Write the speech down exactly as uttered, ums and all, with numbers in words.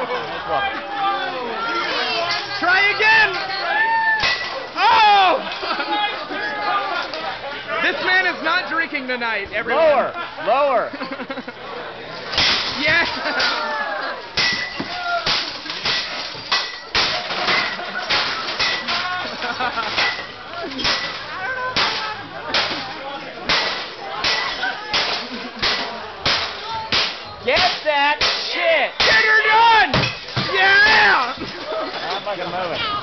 Try again! Oh! This man is not drinking tonight, everyone. Lower, lower. Yes! Get that shit! Get her done! Yeah! I'm fucking moving.